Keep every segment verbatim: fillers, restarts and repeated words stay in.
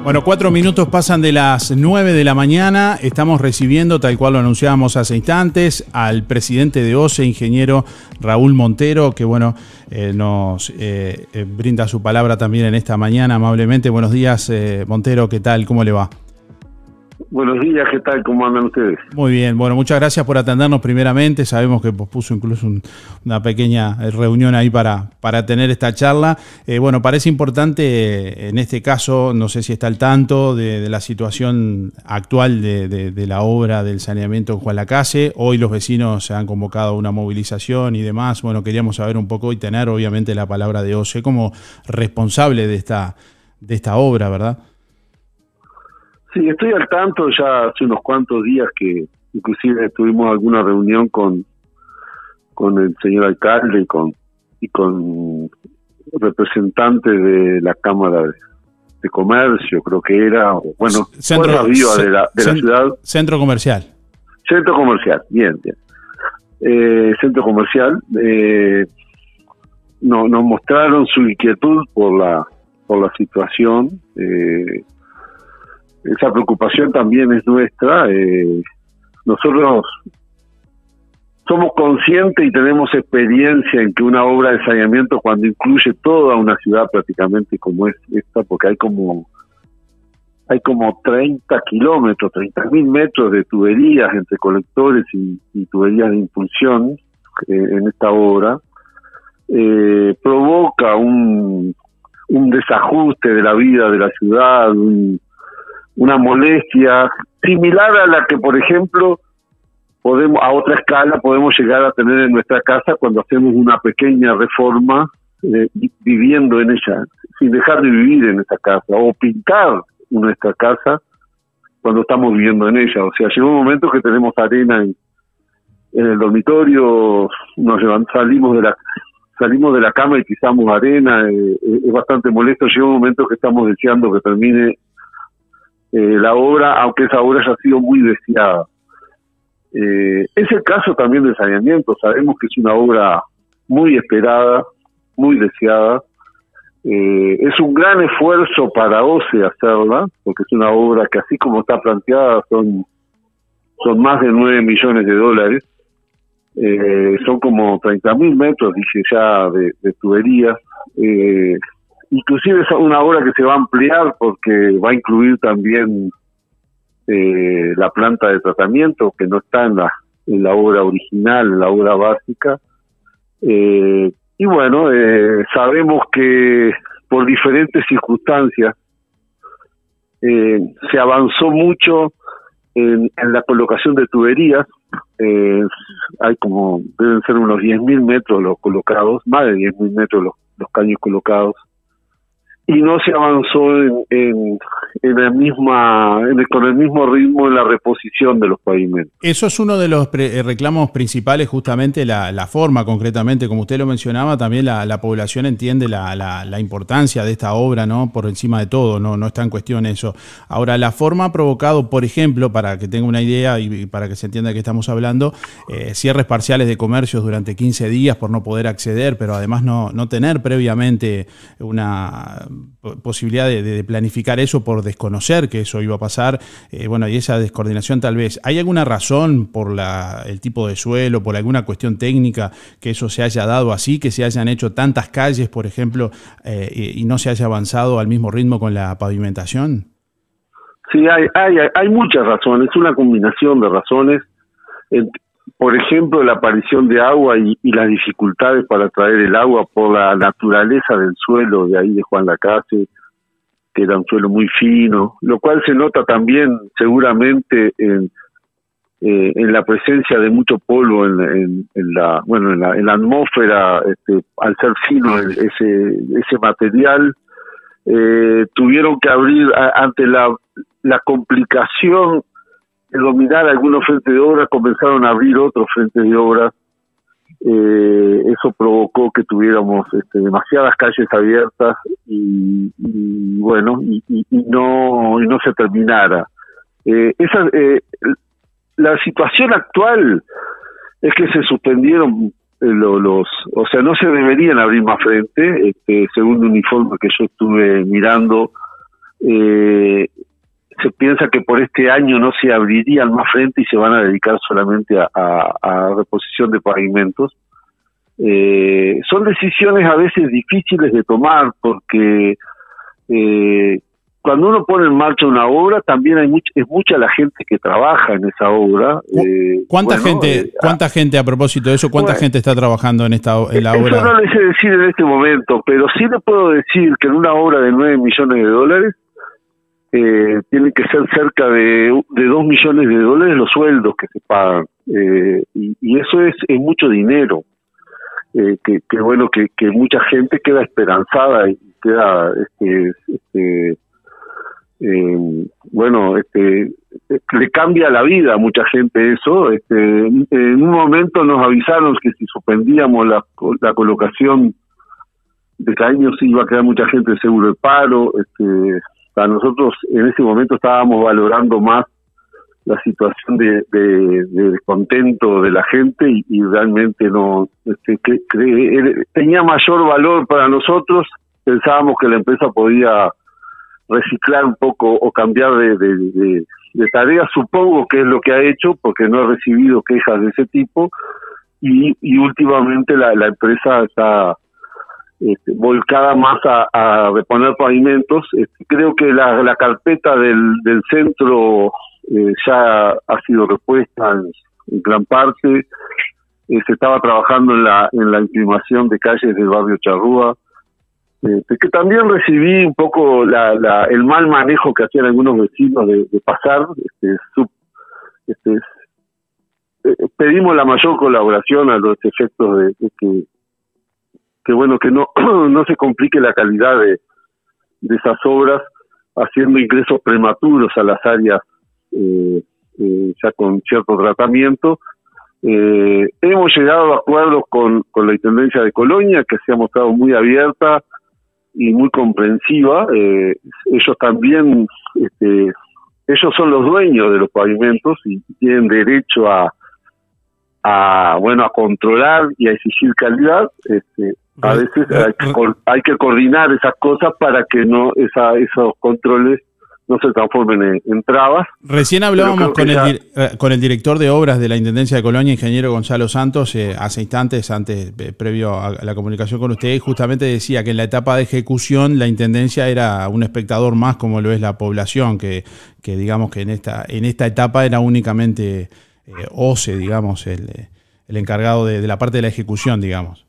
Bueno, cuatro minutos pasan de las nueve de la mañana. Estamos recibiendo, tal cual lo anunciábamos hace instantes, al presidente de O C E, ingeniero Raúl Montero, que bueno, eh, nos eh, eh, brinda su palabra también en esta mañana amablemente. Buenos días, eh, Montero, ¿qué tal? ¿Cómo le va? Buenos días, ¿qué tal? ¿Cómo andan ustedes? Muy bien, bueno, muchas gracias por atendernos primeramente. Sabemos que pospuso incluso un, una pequeña reunión ahí para, para tener esta charla. Eh, bueno, parece importante eh, en este caso, no sé si está al tanto de, de la situación actual de, de, de la obra del saneamiento en Juan Lacase. Hoy los vecinos se han convocado a una movilización y demás. Bueno, queríamos saber un poco y tener obviamente la palabra de O C E como responsable de esta, de esta obra, ¿verdad? Sí, estoy al tanto. Ya hace unos cuantos días que inclusive tuvimos alguna reunión con con el señor alcalde y con y con representantes de la Cámara de, de Comercio, creo que era, bueno, Centro, Fuerza Viva de la, de la ciudad. Centro Comercial. Centro Comercial, bien, bien. Eh, Centro Comercial. Eh, no, nos mostraron su inquietud por la por la situación. Eh, Esa preocupación también es nuestra. Eh, nosotros somos conscientes y tenemos experiencia en que una obra de saneamiento, cuando incluye toda una ciudad prácticamente como es esta, porque hay como hay como treinta kilómetros, treinta mil metros de tuberías entre colectores y, y tuberías de impulsión eh, en esta obra, eh, provoca un, un desajuste de la vida de la ciudad, un una molestia similar a la que, por ejemplo, podemos a otra escala podemos llegar a tener en nuestra casa cuando hacemos una pequeña reforma eh, viviendo en ella, sin dejar de vivir en esa casa, o pintar nuestra casa cuando estamos viviendo en ella. O sea, llega un momento que tenemos arena en, en el dormitorio, nos levantamos, salimos de la salimos de la cama y pisamos arena, eh, es bastante molesto. Llega un momento que estamos deseando que termine Eh, la obra, aunque esa obra haya sido muy deseada. Eh, es el caso también del saneamiento. Sabemos que es una obra muy esperada, muy deseada. Eh, es un gran esfuerzo para O C E hacerla, porque es una obra que, así como está planteada, son, son más de nueve millones de dólares. Eh, son como treinta mil metros, dije ya, de, de tuberías. Eh, Inclusive es una obra que se va a ampliar porque va a incluir también eh, la planta de tratamiento, que no está en la, en la obra original, en la obra básica. Eh, y bueno, eh, sabemos que por diferentes circunstancias eh, se avanzó mucho en, en la colocación de tuberías. Eh, hay como, deben ser unos diez mil metros los colocados, más de diez mil metros los, los caños colocados. Y no se avanzó en, en, en la misma, en el, con el mismo ritmo en la reposición de los pavimentos. Eso es uno de los pre reclamos principales, justamente la, la forma, concretamente, como usted lo mencionaba, también la, la población entiende la, la, la importancia de esta obra, ¿no? Por encima de todo, no, no está en cuestión eso. Ahora, la forma ha provocado, por ejemplo, para que tenga una idea y para que se entienda de qué estamos hablando, eh, cierres parciales de comercios durante quince días por no poder acceder, pero además no, no tener previamente una posibilidad de, de planificar eso por desconocer que eso iba a pasar, eh, bueno, y esa descoordinación tal vez. ¿Hay alguna razón por la, el tipo de suelo, por alguna cuestión técnica que eso se haya dado así, que se hayan hecho tantas calles, por ejemplo, eh, y, y no se haya avanzado al mismo ritmo con la pavimentación? Sí, hay, hay, hay muchas razones, una combinación de razones. Eh, por ejemplo, la aparición de agua y, y las dificultades para traer el agua por la naturaleza del suelo de ahí de Juan Lacase, que era un suelo muy fino, lo cual se nota también seguramente en, eh, en la presencia de mucho polvo en, en, en la bueno en la, en la atmósfera, este, al ser fino ese ese material. Eh, tuvieron que abrir a, ante la, la complicación de dominar algunos frentes de obra, comenzaron a abrir otros frentes de obra. Eh, eso provocó que tuviéramos este, demasiadas calles abiertas y, y bueno y, y, y no y no se terminara. Eh, esa, eh, la situación actual es que se suspendieron Los, los, o sea, no se deberían abrir más frente, este, según un informe que yo estuve mirando, eh, se piensa que por este año no se abrirían más frentes y se van a dedicar solamente a, a, a reposición de pavimentos. Eh, son decisiones a veces difíciles de tomar porque eh, cuando uno pone en marcha una obra también hay mucha, es mucha la gente que trabaja en esa obra. Eh, ¿Cuánta bueno, gente eh, cuánta gente a propósito de eso, cuánta bueno, gente está trabajando en esta en la obra? Eso no le sé decir en este momento, pero sí le puedo decir que en una obra de nueve millones de dólares eh, tienen que ser cerca de, de dos millones de dólares los sueldos que se pagan, eh, y, y eso es, es mucho dinero. Eh, que, que bueno que, que mucha gente queda esperanzada y queda este, este eh, bueno este le cambia la vida a mucha gente eso. Este, en un momento nos avisaron que si suspendíamos la, la colocación de caños iba a quedar mucha gente en seguro de paro. Este, a nosotros en ese momento estábamos valorando más la situación de, de, de descontento de la gente y, y realmente no este, que, que, tenía mayor valor para nosotros. Pensábamos que la empresa podía reciclar un poco o cambiar de, de, de, de tareas, supongo que es lo que ha hecho porque no he recibido quejas de ese tipo y, y últimamente la, la empresa está este, volcada más a, a reponer pavimentos. Este, creo que la, la carpeta del, del centro Eh, ya ha sido repuesta en, en gran parte. Eh, se estaba trabajando en la en la imprimación de calles del barrio Charrúa, eh, que también recibí un poco la, la el mal manejo que hacían algunos vecinos de, de pasar. Este, sub, este, eh, pedimos la mayor colaboración a los efectos de, de que que bueno que no no se complique la calidad de, de esas obras haciendo ingresos prematuros a las áreas Eh, eh, ya con cierto tratamiento. Eh, hemos llegado a acuerdos con, con la Intendencia de Colonia, que se ha mostrado muy abierta y muy comprensiva. Eh, ellos también, este, ellos son los dueños de los pavimentos y tienen derecho a, a bueno, a controlar y a exigir calidad. Este, a veces hay que, hay que coordinar esas cosas para que no esa, esos controles no se transformen en, en trabas. Recién hablábamos con el, eh, con el director de obras de la Intendencia de Colonia, ingeniero Gonzalo Santos, eh, hace instantes, antes eh, previo a la comunicación con usted, y justamente decía que en la etapa de ejecución la Intendencia era un espectador más, como lo es la población, que, que digamos que en esta en esta etapa era únicamente eh, O C E, digamos, el, el encargado de, de la parte de la ejecución, digamos.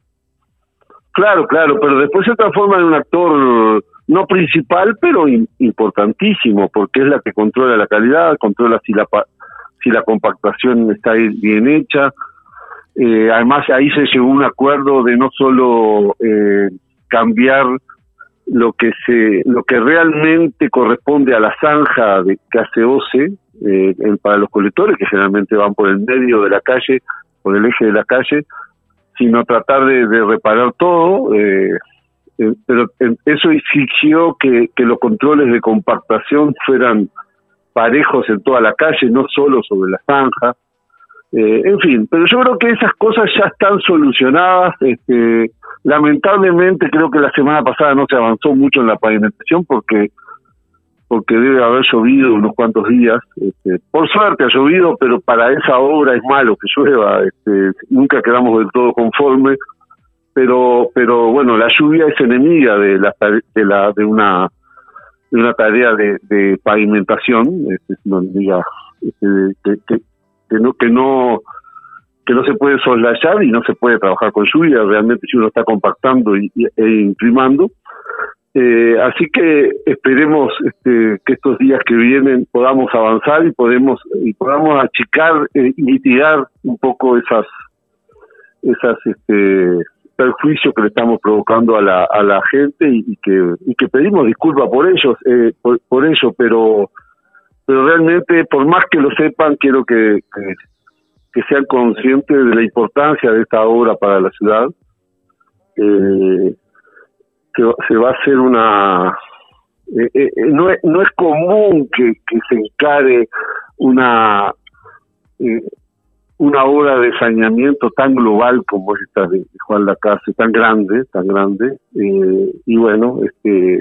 Claro, claro, pero después se transforma en un actor no principal, pero in, importantísimo, porque es la que controla la calidad, controla si la si la compactación está bien hecha. Eh, además, ahí se llegó a un acuerdo de no solo eh, cambiar lo que se lo que realmente corresponde a la zanja de, que hace O C E eh, para los colectores, que generalmente van por el medio de la calle, por el eje de la calle, sino tratar de, de reparar todo. Eh, eh, pero eh, eso exigió que, que los controles de compactación fueran parejos en toda la calle, no solo sobre la zanja. Eh, en fin, pero yo creo que esas cosas ya están solucionadas. Este, lamentablemente creo que la semana pasada no se avanzó mucho en la pavimentación porque porque debe haber llovido unos cuantos días. Este, por suerte ha llovido, pero para esa obra es malo que llueva. Este, nunca quedamos del todo conformes, pero pero bueno, la lluvia es enemiga de la de la de una de una tarea de, de pavimentación. Este, no diga este, que, que que no que no que no se puede soslayar y no se puede trabajar con lluvia realmente si uno está compactando y, y, e imprimando. Eh, así que esperemos este, que estos días que vienen podamos avanzar y podemos y podamos achicar eh, y mitigar un poco esas esas este perjuicios que le estamos provocando a la a la gente y, y que y que pedimos disculpas por ellos eh, por, por ello, pero pero realmente por más que lo sepan quiero que, que que sean conscientes de la importancia de esta obra para la ciudad. Eh, que se va a hacer una eh, eh, no es no es común que, que se encare una eh, una obra de saneamiento tan global como esta de Juan Lacase, tan grande tan grande eh, y bueno este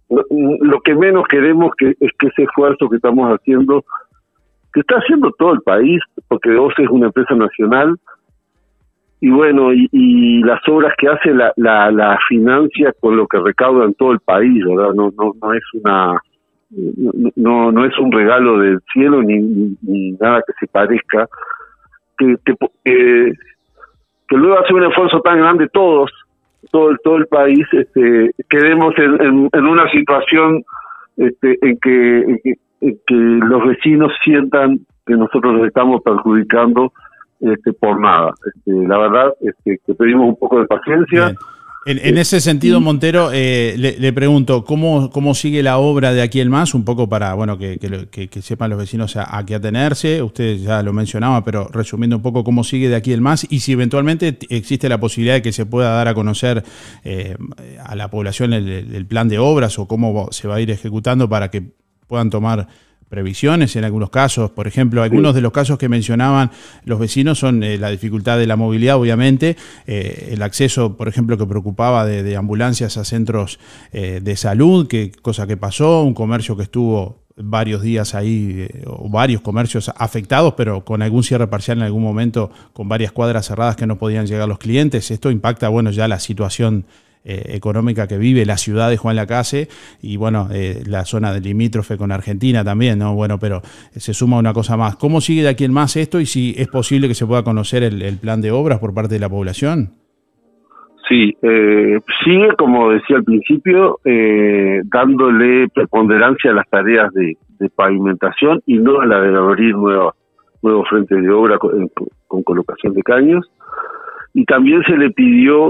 lo que menos queremos que es que ese esfuerzo que estamos haciendo, que está haciendo todo el país, porque O C E es una empresa nacional, y bueno, y, y las obras que hace la, la, la financia con lo que recauda en todo el país, ¿verdad? No, no, no es una, no, no es un regalo del cielo ni, ni, ni nada que se parezca, que, que, que, que luego hace un esfuerzo tan grande todos, todo el todo el país, este, quedemos en, en, en una situación este, en que, en que en que los vecinos sientan que nosotros los estamos perjudicando este, por nada. Este, la verdad, este, que pedimos un poco de paciencia. Bien. En, en ese sentido, Montero, eh, le, le pregunto, ¿cómo, ¿cómo sigue la obra de aquí en más? Un poco para bueno que, que, que, que sepan los vecinos a, a qué atenerse. Usted ya lo mencionaba, pero resumiendo un poco cómo sigue de aquí en más y si eventualmente existe la posibilidad de que se pueda dar a conocer eh, a la población el, el plan de obras o cómo se va a ir ejecutando para que puedan tomar previsiones en algunos casos. Por ejemplo, algunos sí. de los casos que mencionaban los vecinos son eh, la dificultad de la movilidad, obviamente, eh, el acceso, por ejemplo, que preocupaba de, de ambulancias a centros eh, de salud, que cosa que pasó, un comercio que estuvo varios días ahí, eh, o varios comercios afectados, pero con algún cierre parcial en algún momento, con varias cuadras cerradas que no podían llegar los clientes. Esto impacta, bueno, ya la situación Eh, económica que vive la ciudad de Juan Lacase y bueno, eh, la zona del limítrofe con Argentina también, ¿no? Bueno, pero se suma una cosa más. ¿Cómo sigue de aquí en más esto y si es posible que se pueda conocer el, el plan de obras por parte de la población? Sí, eh, sigue, como decía al principio, eh, dándole preponderancia a las tareas de, de pavimentación y no a la de abrir nuevos nuevos frentes de obra con, con colocación de caños. Y también se le pidió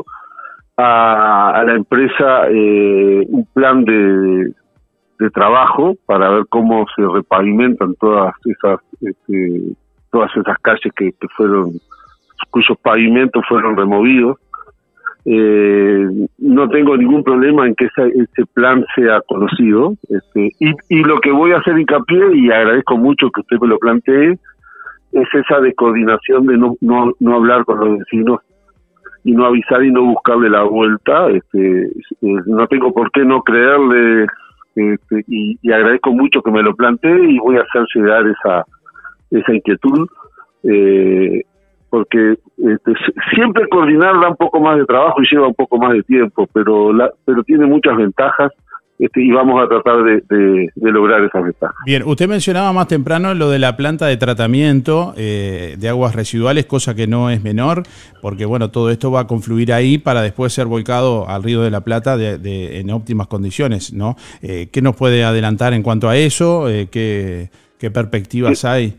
A, a la empresa eh, un plan de, de trabajo para ver cómo se repavimentan todas esas este, todas esas calles que, que fueron cuyos pavimentos fueron removidos. Eh, no tengo ningún problema en que esa, ese plan sea conocido, este, y, y lo que voy a hacer hincapié, y agradezco mucho que usted me lo plantee, es esa descoordinación de no, no, no hablar con los vecinos y no avisar y no buscarle la vuelta. Este, eh, no tengo por qué no creerle, este, y, y agradezco mucho que me lo plantee y voy a hacer llegar esa esa inquietud, eh, porque este, siempre coordinar da un poco más de trabajo y lleva un poco más de tiempo, pero la, pero tiene muchas ventajas. Este, y vamos a tratar de, de, de lograr esas ventajas. Bien, usted mencionaba más temprano lo de la planta de tratamiento eh, de aguas residuales, cosa que no es menor, porque bueno, todo esto va a confluir ahí para después ser volcado al Río de la Plata de, de, en óptimas condiciones, ¿no? Eh, ¿Qué nos puede adelantar en cuanto a eso? Eh, ¿qué, qué perspectivas sí. hay?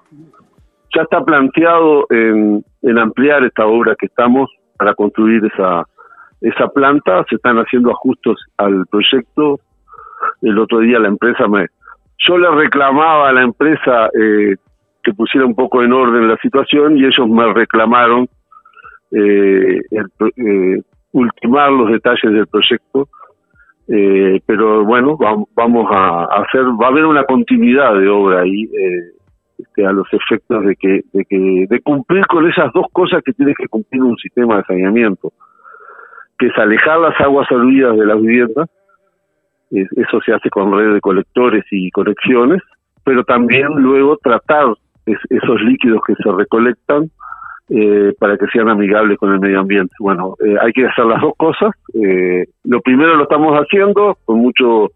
Ya está planteado en, en ampliar esta obra que estamos para construir esa esa planta. Se están haciendo ajustes al proyecto. El otro día la empresa me... Yo le reclamaba a la empresa eh, que pusiera un poco en orden la situación y ellos me reclamaron eh, el, eh, ultimar los detalles del proyecto. Eh, pero bueno, vamos, vamos a hacer... Va a haber una continuidad de obra ahí, eh, este, a los efectos de que, de que de cumplir con esas dos cosas que tiene que cumplir un sistema de saneamiento, que es alejar las aguas salidas de las viviendas. Eso se hace con red de colectores y conexiones, pero también luego tratar es, esos líquidos que se recolectan eh, para que sean amigables con el medio ambiente. Bueno, eh, hay que hacer las dos cosas. Eh, lo primero lo estamos haciendo con mucho,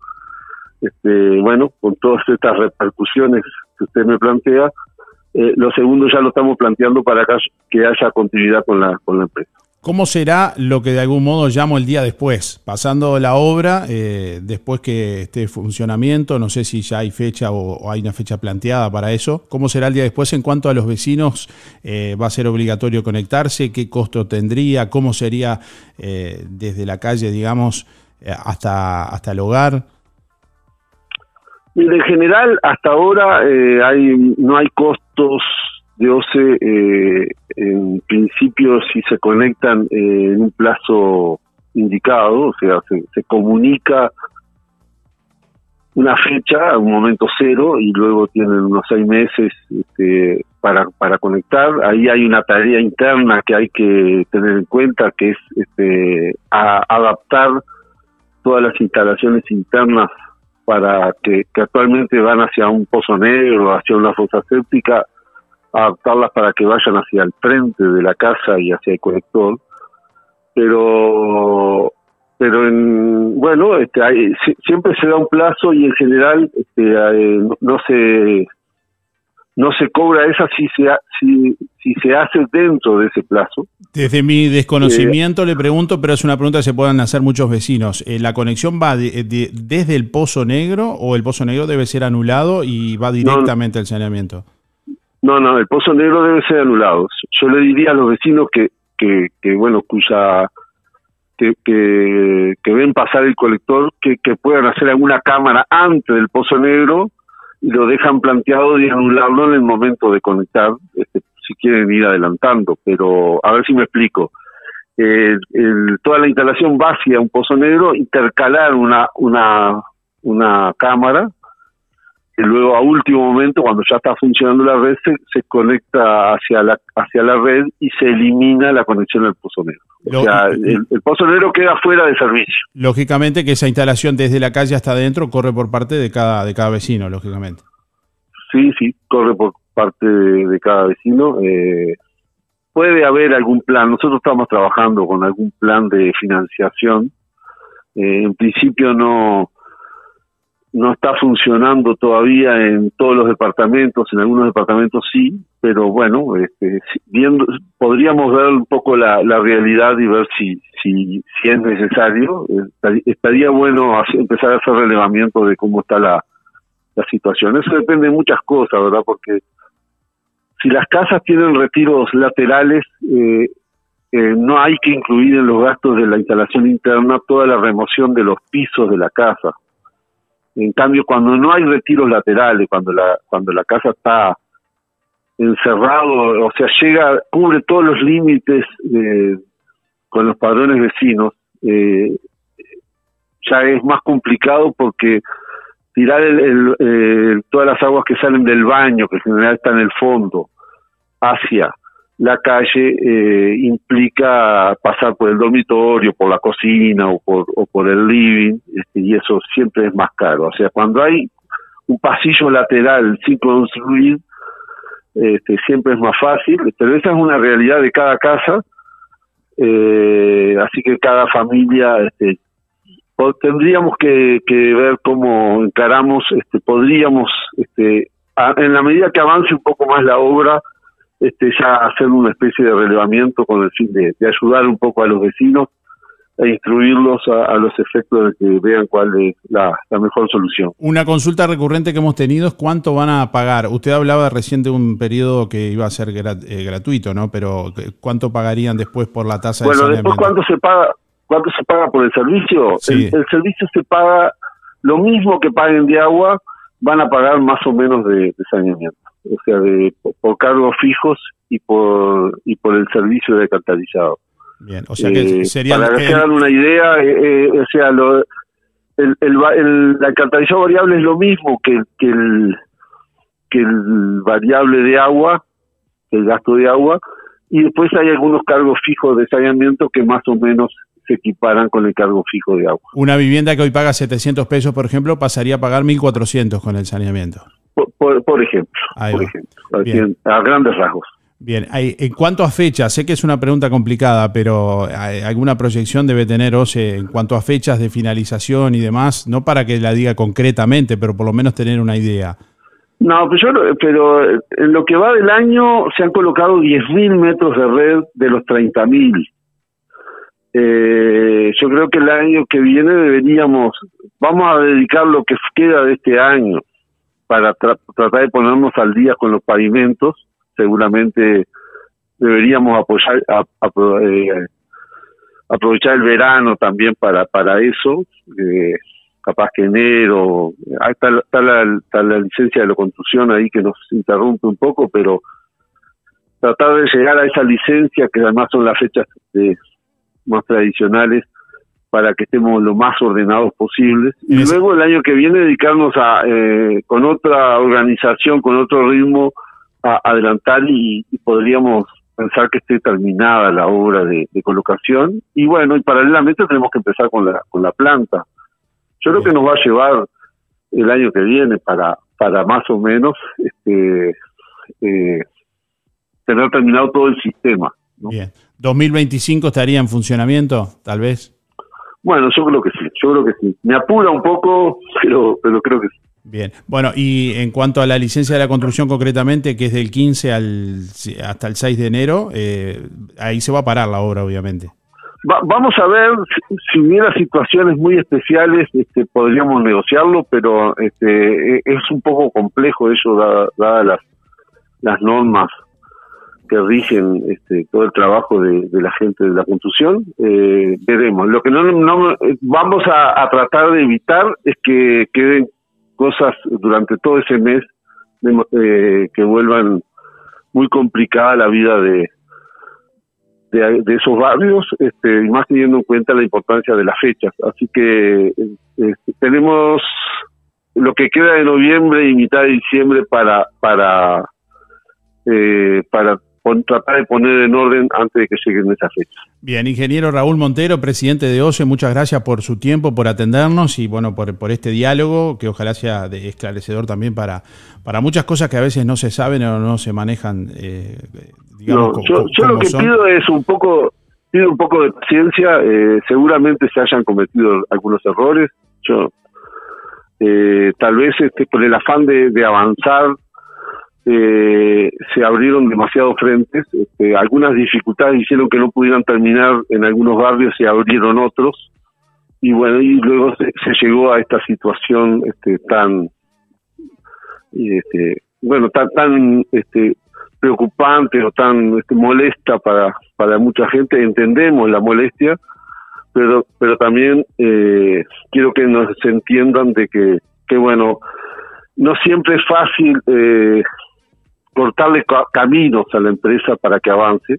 este, bueno, con todas estas repercusiones que usted me plantea. Eh, lo segundo ya lo estamos planteando para que haya continuidad con la, con la empresa. ¿Cómo será lo que de algún modo llamo el día después? Pasando la obra, eh, después que esté en funcionamiento, no sé si ya hay fecha o, o hay una fecha planteada para eso. ¿Cómo será el día después en cuanto a los vecinos? Eh, ¿Va a ser obligatorio conectarse? ¿Qué costo tendría? ¿Cómo sería eh, desde la calle, digamos, hasta, hasta el hogar? En general, hasta ahora eh, hay no hay costos de O C E. Eh, en principio, si se conectan eh, en un plazo indicado, o sea, se, se comunica una fecha, un momento cero, y luego tienen unos seis meses este, para para conectar. Ahí hay una tarea interna que hay que tener en cuenta, que es este, a, adaptar todas las instalaciones internas para que, que actualmente van hacia un pozo negro, hacia una fosa séptica, adaptarlas para que vayan hacia el frente de la casa y hacia el colector. Pero pero en, bueno, este, hay, siempre se da un plazo y en general este, eh, no, no se no se cobra esa si se ha, si si se hace dentro de ese plazo. Desde mi desconocimiento eh, le pregunto, pero es una pregunta que se puedan hacer muchos vecinos. Eh, ¿La conexión va de, de, desde el Pozo Negro o el Pozo Negro debe ser anulado y va directamente no, al saneamiento? No, no, el Pozo Negro debe ser anulado. Yo le diría a los vecinos que, que, que bueno, cuya que, que, que ven pasar el colector, que, que puedan hacer alguna cámara antes del Pozo Negro y lo dejan planteado de anularlo en el momento de conectar, este, si quieren ir adelantando, pero a ver si me explico. Eh, el, toda la instalación va hacia un Pozo Negro, intercalar una una una cámara, y luego a último momento, cuando ya está funcionando la red, se, se conecta hacia la hacia la red y se elimina la conexión al Pozo Negro. O sea, el, el Pozo Negro queda fuera de servicio. Lógicamente que esa instalación desde la calle hasta adentro corre por parte de cada de cada vecino, lógicamente. Sí, sí, corre por parte de, de cada vecino. Eh, puede haber algún plan. Nosotros estamos trabajando con algún plan de financiación. Eh, en principio no no está funcionando todavía en todos los departamentos. En algunos departamentos sí, pero bueno, este, viendo, podríamos ver un poco la, la realidad y ver si si, si es necesario. Estaría, estaría bueno hacer, empezar a hacer relevamiento de cómo está la, la situación. Eso depende de muchas cosas, ¿verdad? Porque si las casas tienen retiros laterales, eh, eh, no hay que incluir en los gastos de la instalación interna toda la remoción de los pisos de la casa. En cambio, cuando no hay retiros laterales, cuando la cuando la casa está encerrado, o sea, llega, cubre todos los límites eh, con los padrones vecinos, eh, ya es más complicado porque tirar el, el, eh, todas las aguas que salen del baño, que en general está en el fondo, hacia la calle, eh, implica pasar por el dormitorio, por la cocina o por, o por el living, este, y eso siempre es más caro. O sea, cuando hay un pasillo lateral sin construir, este, siempre es más fácil, pero esa es una realidad de cada casa, eh, así que cada familia este, tendríamos que, que ver cómo encaramos, este, podríamos, este, a, en la medida que avance un poco más la obra, este, ya hacer una especie de relevamiento con el fin de, de ayudar un poco a los vecinos e instruirlos a, a los efectos de que vean cuál es la, la mejor solución. Una consulta recurrente que hemos tenido es cuánto van a pagar. Usted hablaba recién de un periodo que iba a ser grat, eh, gratuito, ¿no? Pero ¿cuánto pagarían después por la tasa bueno, de saneamiento? Bueno, después ¿cuánto se paga? ¿Cuánto se paga por el servicio? Sí. El, el servicio se paga lo mismo que paguen de agua, van a pagar más o menos de, de saneamiento. O sea, de, por, por cargos fijos y por y por el servicio de alcantarillado. Bien, o sea que eh, sería... Para que el... se hagan una idea, eh, eh, o sea, lo, el, el, el, el alcantarillado variable es lo mismo que, que, el, que el variable de agua, el gasto de agua, y después hay algunos cargos fijos de saneamiento que más o menos se equiparan con el cargo fijo de agua. Una vivienda que hoy paga setecientos pesos, por ejemplo, pasaría a pagar mil cuatrocientos con el saneamiento. Por, por, por ejemplo, por ejemplo a, a grandes rasgos. Bien, en cuanto a fechas, sé que es una pregunta complicada, pero alguna proyección debe tener, Ose, en cuanto a fechas de finalización y demás, no para que la diga concretamente, pero por lo menos tener una idea. No, pero, yo, pero en lo que va del año se han colocado diez mil metros de red de los treinta mil. Eh, yo creo que el año que viene deberíamos, vamos a dedicar lo que queda de este año para tra tratar de ponernos al día con los pavimentos. Seguramente deberíamos apoyar, a, a, eh, aprovechar el verano también para para eso, eh, capaz que enero, ahí está, está, la, está la licencia de la construcción ahí que nos interrumpe un poco, pero tratar de llegar a esa licencia, que además son las fechas de, más tradicionales, para que estemos lo más ordenados posibles, y es... luego el año que viene dedicarnos a eh, con otra organización, con otro ritmo, a adelantar y, y podríamos pensar que esté terminada la obra de, de colocación, y bueno, y paralelamente tenemos que empezar con la con la planta. Yo creo que nos va a llevar el año que viene para para más o menos este eh, tener terminado todo el sistema, ¿no? Bien. ¿dos mil veinticinco estaría en funcionamiento, tal vez? Bueno, yo creo que sí, yo creo que sí. Me apura un poco, pero pero creo que sí. Bien. Bueno, y en cuanto a la licencia de la construcción concretamente, que es del quince al, hasta el seis de enero, eh, ahí se va a parar la obra, obviamente. Va, vamos a ver, si, si hubiera situaciones muy especiales, este, podríamos negociarlo, pero este, es un poco complejo eso, dadas da las, las normas que rigen este, todo el trabajo de, de la gente de la construcción. Eh, veremos. Lo que no, no vamos a, a tratar de evitar es que queden cosas durante todo ese mes de, eh, que vuelvan muy complicada la vida de, de, de esos barrios, este, y más teniendo en cuenta la importancia de las fechas. Así que eh, tenemos lo que queda de noviembre y mitad de diciembre para para eh, para tratar de poner en orden antes de que lleguen esas fechas. Bien, ingeniero Raúl Montero, presidente de O C E, muchas gracias por su tiempo, por atendernos y bueno, por, por este diálogo que ojalá sea de esclarecedor también para, para muchas cosas que a veces no se saben o no se manejan. Eh, digamos, no, yo, yo lo que son. pido es un poco, pido un poco de paciencia. Eh, seguramente se hayan cometido algunos errores. Yo eh, tal vez este, por el afán de, de avanzar. Eh, se abrieron demasiados frentes, este, algunas dificultades hicieron que no pudieran terminar en algunos barrios, se abrieron otros, y bueno, y luego se, se llegó a esta situación este, tan, este, bueno, tan, tan este, preocupante o tan este, molesta para, para mucha gente. Entendemos la molestia, pero, pero también eh, quiero que nos entiendan de que, que bueno, no siempre es fácil eh, cortarle ca caminos a la empresa para que avance.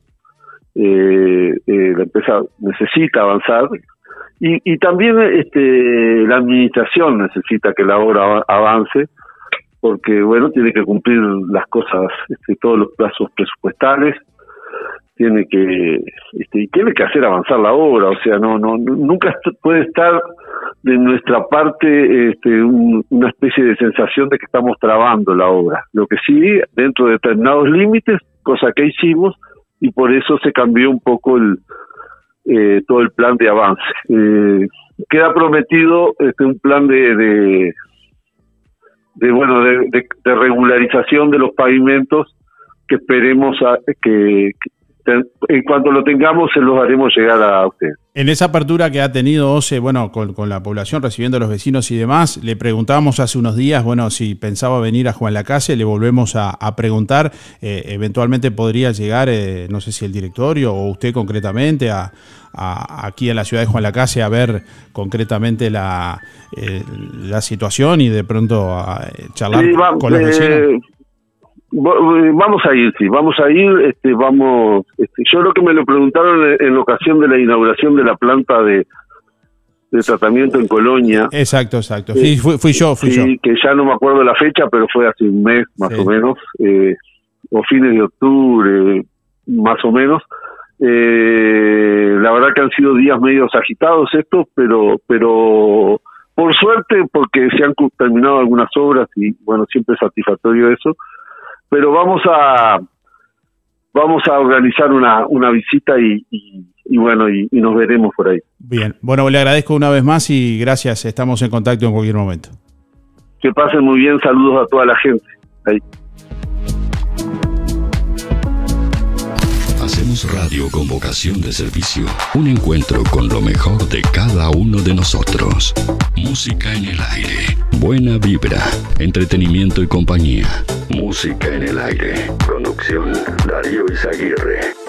Eh, eh, la empresa necesita avanzar y, y también este, la administración necesita que la obra avance, porque bueno, tiene que cumplir las cosas, este, todos los plazos presupuestales, tiene que este, y tiene que hacer avanzar la obra. O sea, no no nunca puede estar de nuestra parte este, un, una especie de sensación de que estamos trabando la obra. Lo que sí, dentro de determinados límites, cosa que hicimos, y por eso se cambió un poco el eh, todo el plan de avance. Eh, queda prometido este, un plan de, de, de bueno de, de, de regularización de los pavimentos que esperemos a, que, que en cuanto lo tengamos se los haremos llegar a usted. En esa apertura que ha tenido O C E, bueno, con, con la población, recibiendo a los vecinos y demás, le preguntábamos hace unos días, bueno, si pensaba venir a Juan Lacase, le volvemos a, a preguntar, eh, eventualmente podría llegar, eh, no sé si el directorio o usted concretamente, a, a aquí a la ciudad de Juan Lacase a ver concretamente la, eh, la situación y de pronto a charlar sí, va, con los vecinos. Eh... Vamos a ir, sí, vamos a ir, este, vamos, este, yo creo que me lo preguntaron en, en ocasión de la inauguración de la planta de, de tratamiento en Colonia. Exacto, exacto, sí, fui, fui yo, fui sí, yo. Que ya no me acuerdo la fecha, pero fue hace un mes más sí. o menos, eh, o fines de octubre, más o menos. Eh, la verdad que han sido días medio agitados estos, pero, pero por suerte, porque se han terminado algunas obras y bueno, siempre es satisfactorio eso. Pero vamos a vamos a organizar una, una visita y, y, y bueno, y, y nos veremos por ahí. Bien, bueno, le agradezco una vez más y gracias, estamos en contacto en cualquier momento. Que pasen muy bien, saludos a toda la gente. Ahí. Hacemos radio con vocación de servicio, un encuentro con lo mejor de cada uno de nosotros. Música en el aire, buena vibra, entretenimiento y compañía. Música en el aire, conducción Darío Izaguirre.